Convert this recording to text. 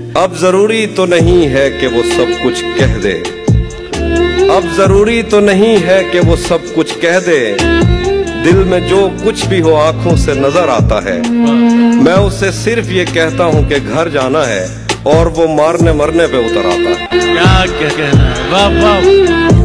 अब जरूरी तो नहीं है कि वो सब कुछ कह दे, अब जरूरी तो नहीं है कि वो सब कुछ कह दे। दिल में जो कुछ भी हो आंखों से नजर आता है। मैं उसे सिर्फ ये कहता हूँ कि घर जाना है और वो मारने मरने पे उतर आता है। क्या कहना है, वाह वाह।